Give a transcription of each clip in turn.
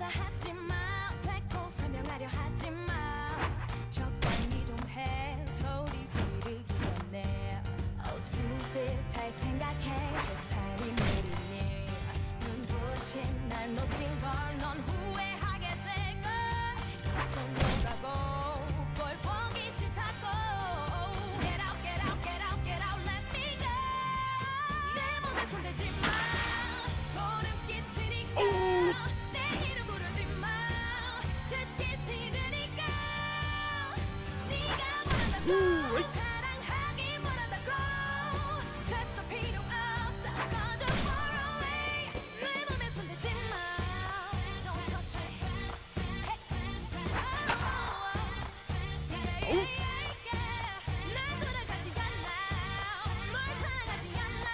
하지마 됐고 설명하려 하지마 적당히 좀 해 소리 지르기 전에 Oh stupid 잘 생각해 그 살이 느리니 눈부신 날 놓친 걸 넌 후회하게 될걸 이 손 놓으라고 꼴 보기 싫다고 Get out get out get out get out let me go 내 몸에 손대지 마 소름 끼치니까 내 이름 부르지 마 듣기 싫으니까 네가 원한다고 사랑하기 원한다고 됐어 필요 없어 꺼져 far away 내 몸에 손대지 마 Don't touch me Hey. 난 돌아가지 않아 널 사랑하지 않아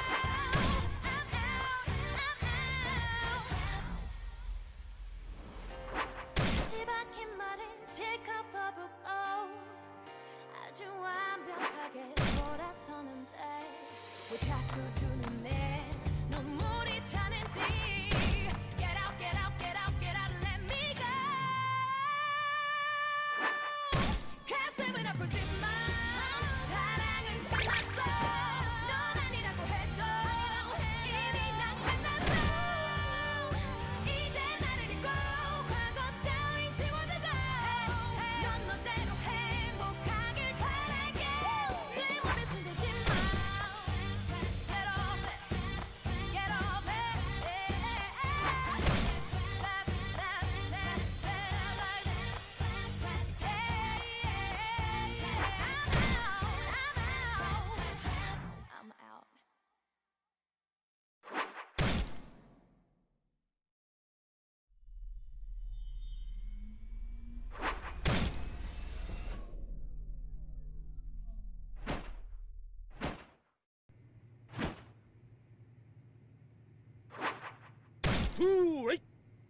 다시 박힌 말은 실컷 퍼붓고 아주 완벽하게 돌아서는데 왜 자꾸 두 눈에 눈물이 차는지 Get out get out get out get out let me go 가슴은 아프지 마 사랑은 끝났어 넌 아니라고 해도 이미 난 끝났어 이제 나를 잊고 과거 따윈 지워두고 넌 너대로 행복하길 바랄게 내 몸에 손대지 마 Get off it Get off it I'm out. 후레이!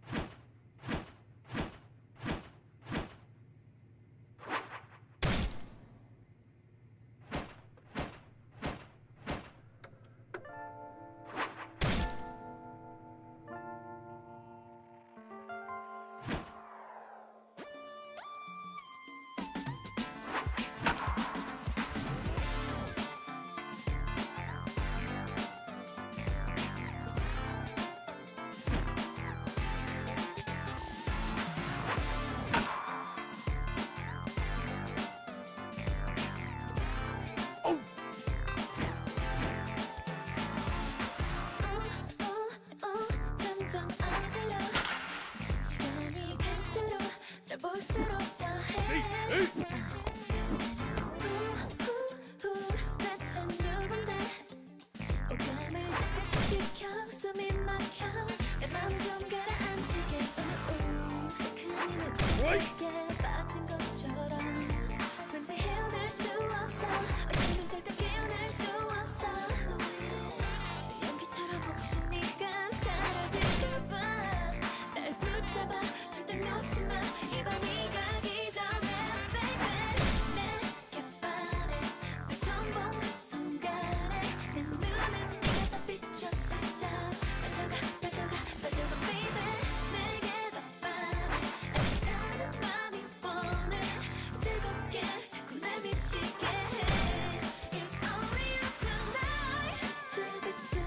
점점 어지러 시간이 갈수록 널 볼수록 더해 대체 누군데 오감을 자극시켜 숨이 막혀 내 맘 좀 가라앉히게 새끈이 눈빛에 빠진 것처럼 왠지 헤어날 수 없어 어쩌면 절대 깨어날 수 없어 연기처럼 혹시 네가 사라질까봐 날 붙잡아 절대 놓지 마 이 밤이 가기 전에 baby 내게 반해 널 처음 본 그 순간에 내 눈엔 네가 다 비춰 살짝 빠져가 빠져가 빠져가 baby 내게 더 반해 애타는 맘이 뻔해 뜨겁게 자꾸 날 미치게 해 It's only you tonight 비트비트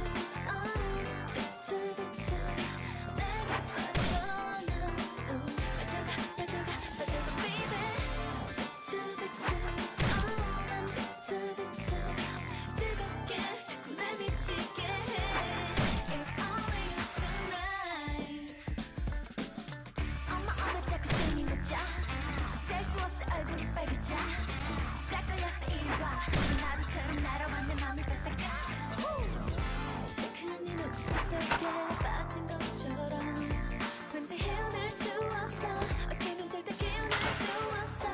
비트비트 내게 빠져 난 빠져가 빠져가 빠져가 baby 비트비트 난 비트비트 뜨겁게 자꾸 날 미치게 해 It's only you tonight 어머 자꾸 숨이 멎어 뗄 수 없어 얼굴이 빨개져 딱 걸렸어 이리 와 나비처럼 날아와 내 맘을 뺏어가 새끈이 눈빛에 빠진 것처럼 왠지 헤어날 수 없어 어쩌면 절대 깨어날 수 없어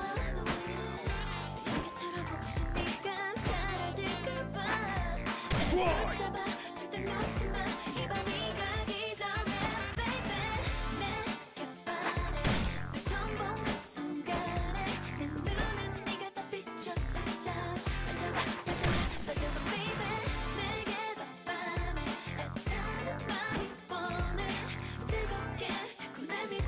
연기처럼 혹시 네가 사라질까봐 날 붙잡아 절대 놓지 마 이 밤이 가기 전에 baby 내게 반해 널 처음 본 그 순간에 내 눈엔 네가 다 비춰 살짝 빠져가 빠져가 빠져가 baby 내게 더 반해 애타는 맘이 뻔해 뜨겁게 자꾸 날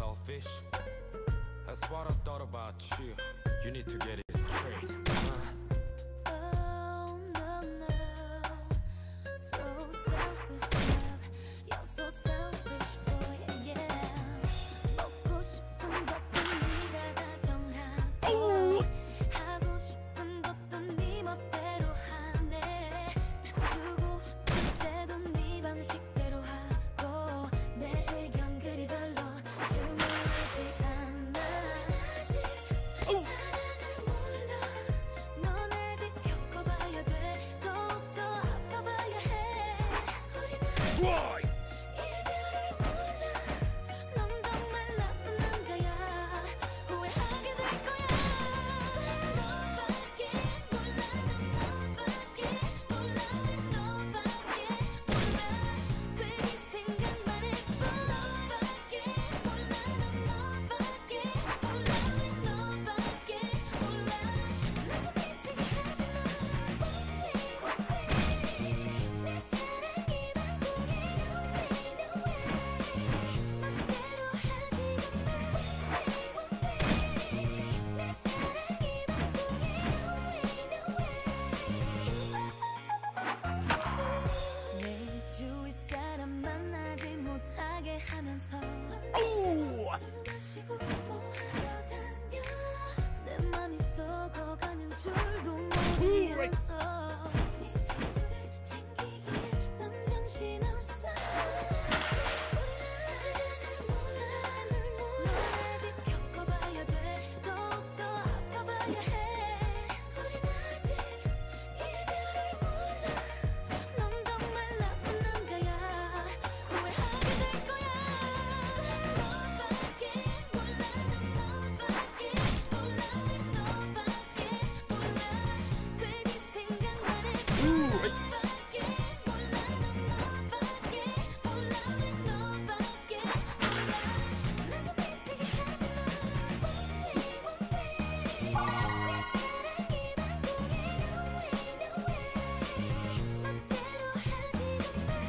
selfish. That's what I thought about you. You need to get it straight. Oh no no, so selfish love. You're so selfish boy, yeah. 먹고 싶은 것도 네가 다 정하고 하고 싶은 것도 네 멋대로 하네. 다투고 그때도 네 방식대로 하고 내 의견 그리 별로 중요하지 않아. 아직 사랑을 몰라. 넌 아직 겪어봐야 돼. 더욱더 아파봐야 해. 우린 아직 Why? 이별을 몰라. 넌 정말 나쁜 남자야. 후회하게 될 거야. 너밖에 몰라. 난 너밖에 몰라. 왜 너밖에 몰라. 왜 네 생각만 해. 너밖에 몰라. 난 너밖에 몰라. 왜 너밖에 몰라. 나 좀 미치게 하지 마. 내 사랑이 방송이야. 멋대로 하지 좀 마. 내 사랑이 방송이야. 내 주위 사람 만나지 못하게 하면서 술 마시고 뭐 하러 다녀. 내 맘이 썩어가는 줄도 모르면서 네 친구들 챙기기에 넌 정신없어. 우린 아직 사랑을 몰라. 넌 아직 겪어봐야 돼. 더욱더 아파봐야 해. 우린 아직 이별을 몰라. 넌 정말 나쁜 남자야. 후회하게 될 거야. 너밖에 몰라. 난 너밖에 몰라. 왜 너밖에 몰라. 왜 네 생각만 해. 너밖에 몰라. 난 너밖에 몰라. 왜 너밖에 몰라. 나 좀 미치게 하지 마. 내 사랑이 방송이야. 멋대로 하지 좀 마.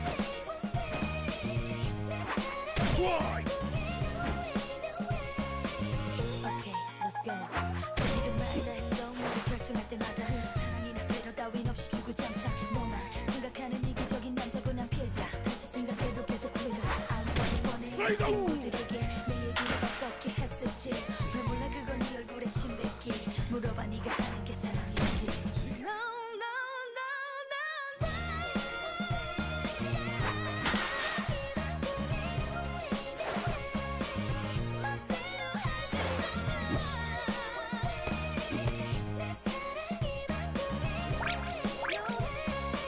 Why? Okay, let's go. 지금 말다 했어. 모두 결정할 때마다 사랑이나 배려 따윈 없이 주구장창. 너만 생각하는 이기적인 남자고 난 피해자. 다시 생각해도 계속 후회가. 아무것도 뻔해. 친구들에게 내 얘기를 어떻게 했을지 왜 몰라. 그건 네 얼굴에 침 뱉기. 물어봐 네가 하는 게 사랑이지. No, no, no, no, 멋대로 하지 좀 마. 내 사랑이 방송이야.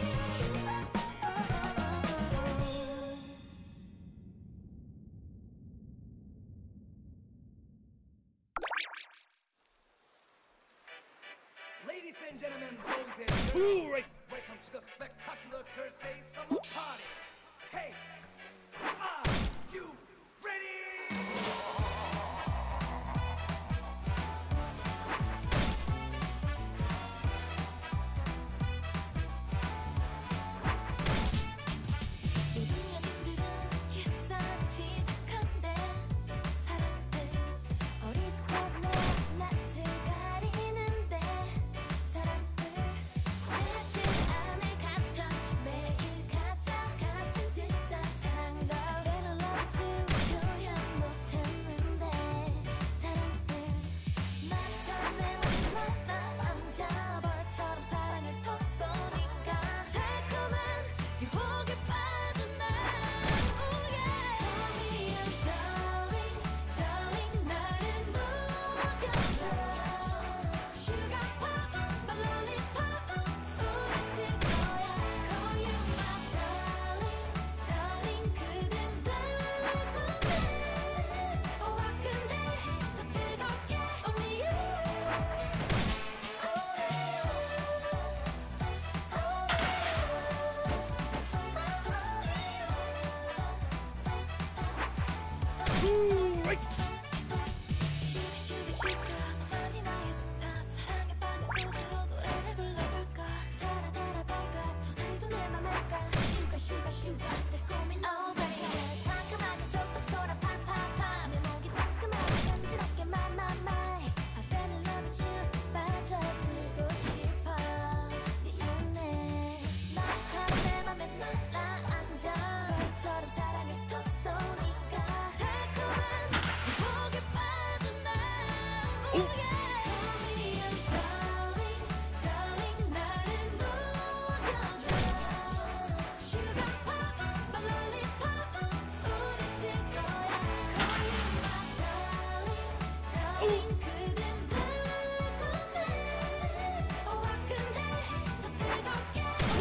Ladies and gentlemen, boys and girls, Alright. welcome to the spectacular Thursday summer party. Hey, are you ready? 요즘 연인들은 키스하기 시작한대. 사람들 어리숙하게 낯을 가리는데. 사람들 매트 안에 갇혀 매일 가짜 같은 진짜 사랑과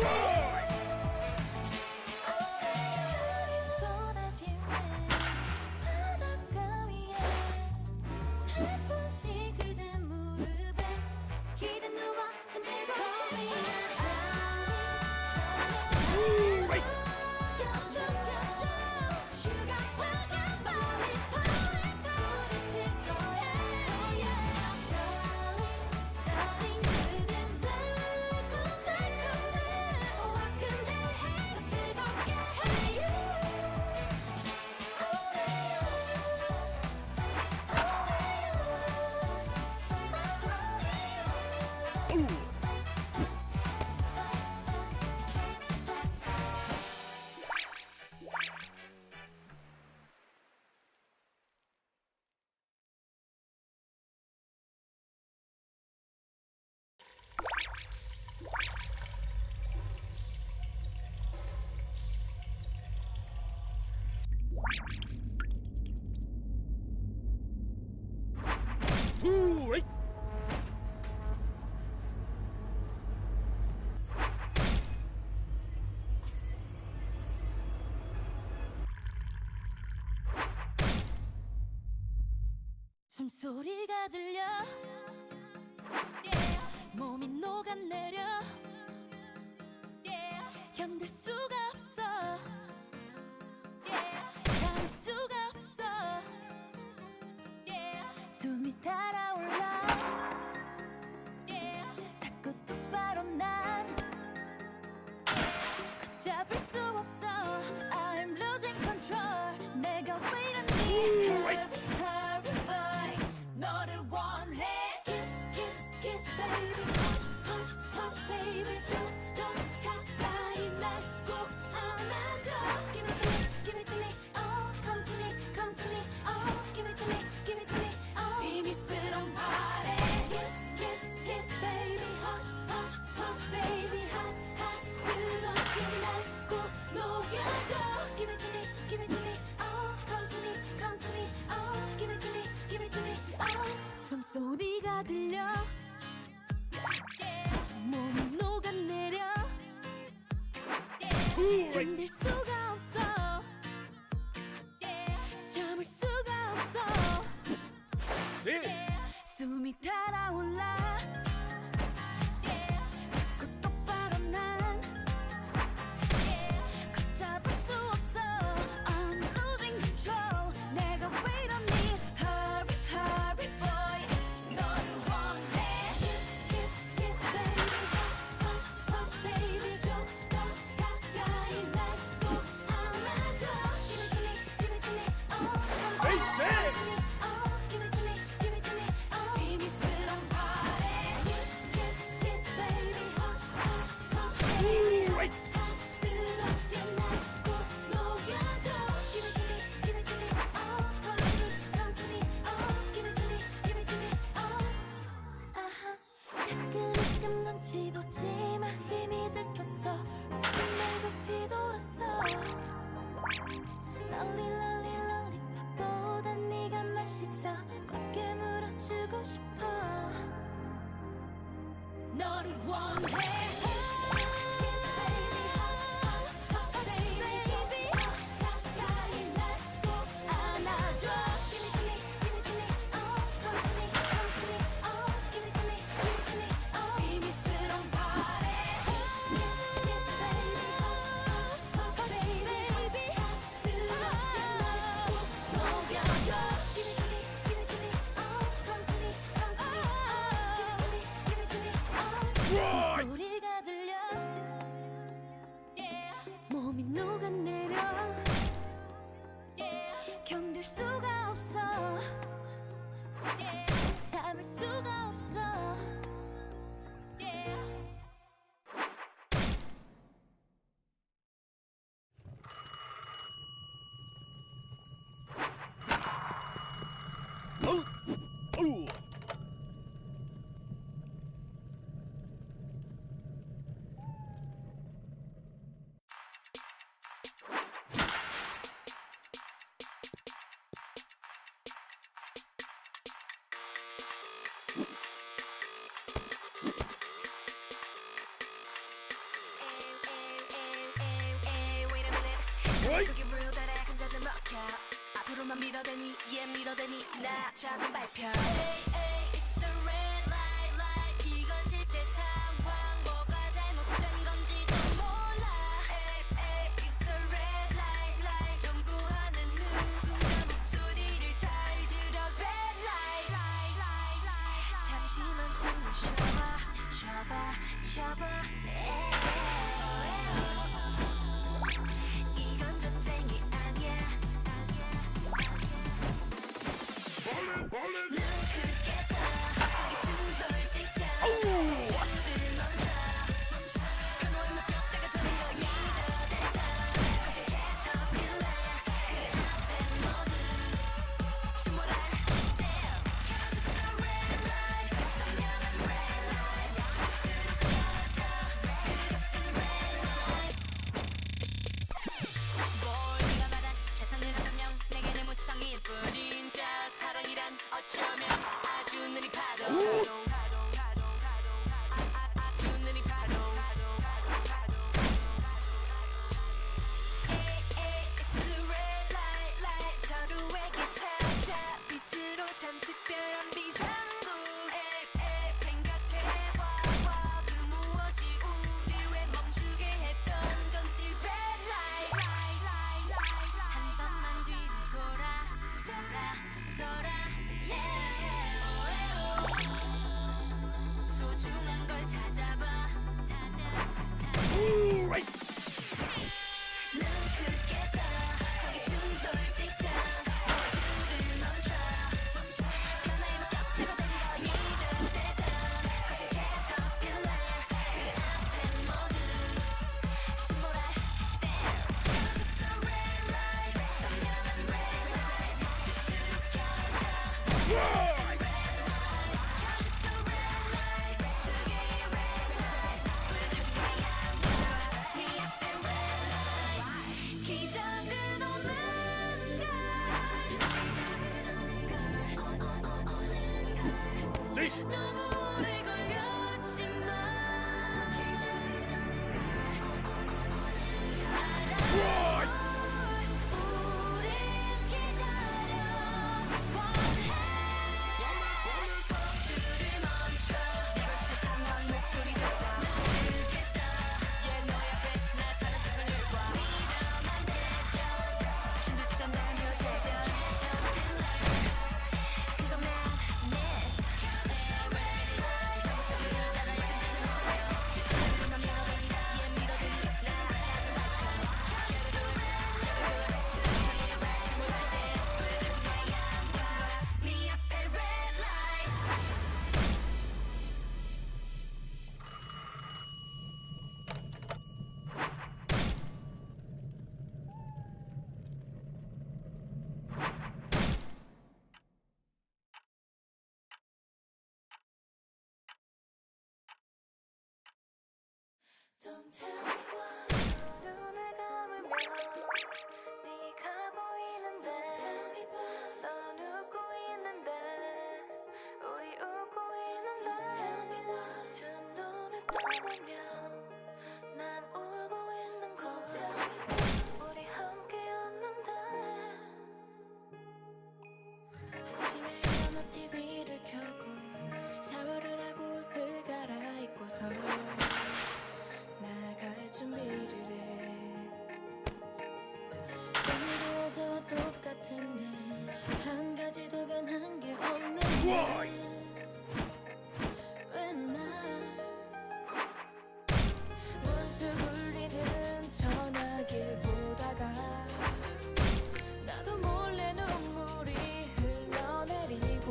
쏟아지는 바닷가 위에 살포시 그대 무릎에 기대 누워 잠들고 숨소리가 들려 몸이 녹아내려 견딜 수가 없어 참을 수가 없어 숨이 달아올라 자꾸 똑바로 난 걷잡을 수 없어 I'm losing control 내가 왜 이러니 Hurry boy 너를 원해 Kiss kiss kiss baby Hush hush hush baby 좀 더 가까이 날 꼭 안아줘 Give it to me give it to me oh come to me come to me oh give it to me give it to me oh 비밀스러운 발에 Kiss kiss kiss baby Hush hush hush baby hot hot 뜨겁게 날 꼭 녹여줘 Give it to me give it to me oh come to me come to me oh give it to me give it to me oh 숨소리가 들려 몸이 녹아내려 견딜 수가 없어 참을 수가 없어 숨이 달아올라 자꾸 똑바로 난 걷잡을 수 없어 I'm losing control 내가 왜 이러니 Hurry hurry boy 너를 원해 Kiss kiss kiss baby Hush hush hush baby 좀 더 가까이 날 꼭 안아줘 Give it to me give it to me oh come to me oh give it to me give it to me oh 비밀스러운 발에 Kiss kiss kiss baby Hush hush hush baby 뜨겁게 날 꼭 녹여줘 Give it to me give it to me oh come to me oh give it to me give it to me oh 아하 가끔 눈치 보지마 힘이 들켰어 어쩜 날 높이 돌았어 롤리 롤리 롤리팝보다 네가 맛있어 꽉 깨물어주고 싶어 너를 원해 가까이 날 꼭 안아줘 Give it to me give it to me oh come to me come to me oh give it to me give it to me oh 비밀스러운 발에 Kiss kiss baby hush baby 뜨겁게 날 꼭 녹여줘 Give it to me give it to me oh come to me come to me oh give it to me give it to me oh 숨소리 속에 real 달에 혼자는 먹혀 앞으로만 밀어대니 얘 밀어대니 나 작은 발표 Hey, hey, it's the red light, light 이건 실제 상황 뭐가 잘못된 건지도 몰라 Hey, hey, it's the red light, light 연구하는 누군가 목소리를 잘 들어 Red light, light, light, light 잠시만 숨을 쉬어봐 이건 전쟁이 아니야 눈 크게 떠 거기 충돌 직전 줄을 멈춰 그노의 목격자가 되는 거야 거짓 캐터필러 그 앞에 모두 침몰할 때 켜졌어 red light 선명한 red light 스스로 켜져 그것은 red light 뭘 네가 말한 재산이란 변명 내게는 무지성일 뿐 진짜 사랑이란 어쩌면 아주 느린 파도 아주 느린 파도 It's a red light, light 서로에게 찾아 빛으로 찬 특별한 비상구 생각해봐 그 무엇이 우릴 왜 멈추게 했던 건지 red light, light, light, light 한 번만 뒤로 돌아 yeah 소중한 걸 찾아봐 눈 크게 떠 거기 충돌 직전 줄을 멈춰 변화의 목격자가 된 거 이르되던 거짓 캐터필러 그 앞에 모두 침몰할 때 켜졌어 red light 선명한 red light 스스로 켜져 켜졌어 red light 두 개의 red light 불켜진 거야 네 앞에 red light 기적은 오는 걸 너무 오래 걸렸지만 우린 기다려 원해 줄을 멈춰 이건 진짜 상황 목소리 듣다 모르겠다 얘 너 옆에 나타났을 과 믿어만 대변 춤도 추던 날며 대전 그건 madness 정보 속으로 따라 약간 어려 스스로만 밀어버린 얘 밀어들이 나 작은 발표 침몰할 때 불켜진 거야 네 앞에 red light Don't tell me why 눈을 감으면 네가 보이는데 Don't tell me why 넌 웃고 있는데 우리 웃고 있는데 Don't tell me why 두 눈을 떠보면 난 울고 있는 걸 Don't tell me why 우리 함께였는데 아침에 일어나 TV를 켜고 샤워를 하고 옷을 갈아입고서 나갈 준비를 해 오늘도 어제와 똑같은데 한 가지도 변한 게 없는데 왜 나 문득 울리는 전화기를 보다가 나도 몰래 눈물이 흘러내리고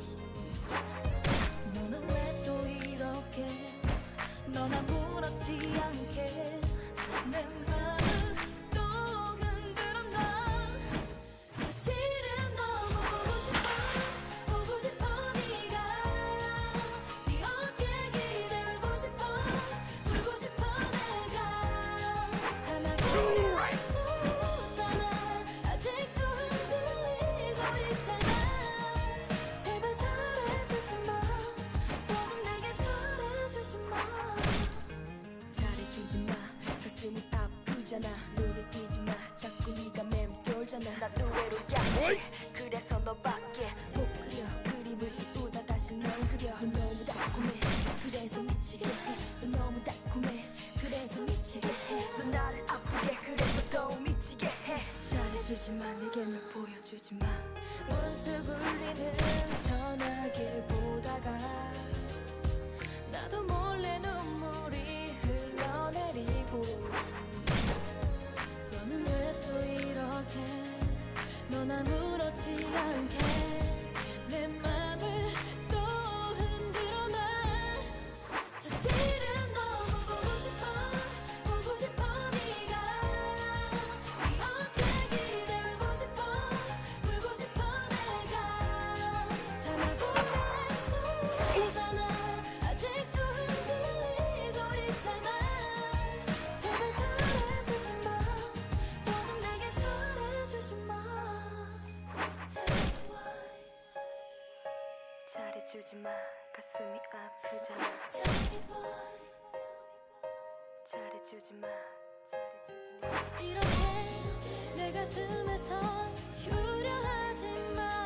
너는 왜 또 이렇게 넌 아무렇지 않게 내 맘을 또 흔들었나 사실은 너무 보고 싶어 네가 네 어깨 기대고 싶어 울고 싶어 내가 참아보려 했었잖아 아직도 흔들리고 있잖아 제발 잘해주지 마 너는 내게 잘해주지 마 잘해주지 마 가슴이 아프잖아 눈에 띄지 마 자꾸 있잖아. 난 의외로 약해. 그래서 너밖에 못 그려. 그림을 지우다 다시 널 그려. 넌 너무 달콤해. 그래서 미치게 해. 넌 너무 달콤해. 그래서 미치게 해. 넌 나를 아프게 그래서 더 미치게 해. 잘해주지마 내게 널 보여주지마. 문득 울리는 전화기를 보다가 나도 몰래 눈물이 흘러내리고 너는 왜 또 이렇게 넌 아무렇지 않게 내 맘을 또 흔들어 놔. 사실은 너무 보고 싶어 네가 네 어깨 기대고 싶어 울고 싶어 내가 참아보려 했었잖아. 아직도 흔들리고 있잖아. 제발 잘해주지 마. 너는 내게 잘해주지 마. 잘해주지 마. 가슴이 아프잖아. 잘해주지 마. 이렇게 내 가슴에서 휴려 하지 마.